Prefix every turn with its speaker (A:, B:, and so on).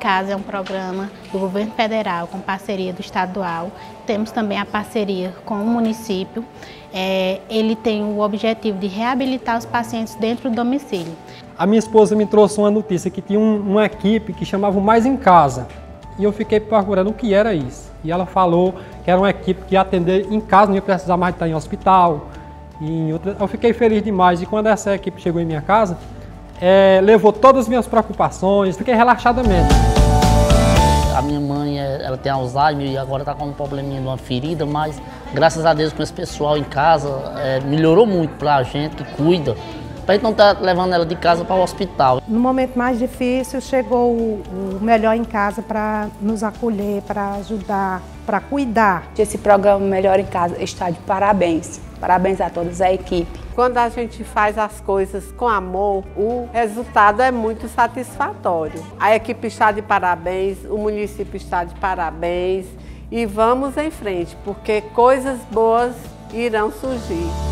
A: Casa é um programa do governo federal com parceria do estadual. Temos também a parceria com o município. Ele tem o objetivo de reabilitar os pacientes dentro do domicílio.
B: A minha esposa me trouxe uma notícia que tinha uma equipe que chamava Mais em Casa. E eu fiquei procurando o que era isso. E ela falou que era uma equipe que ia atender em casa, não ia precisar mais de estar em hospital. Eu fiquei feliz demais. E quando essa equipe chegou em minha casa, levou todas as minhas preocupações, fiquei relaxadamente.
C: A minha mãe, ela tem Alzheimer e agora está com um probleminha de uma ferida, mas graças a Deus com esse pessoal em casa, melhorou muito para a gente que cuida. Para a gente não estar levando ela de casa para o hospital.
D: No momento mais difícil, chegou o Melhor em Casa para nos acolher, para ajudar, para cuidar.
E: Esse programa Melhor em Casa está de parabéns. Parabéns a todos a equipe.
F: Quando a gente faz as coisas com amor, o resultado é muito satisfatório. A equipe está de parabéns, o município está de parabéns e vamos em frente, porque coisas boas irão surgir.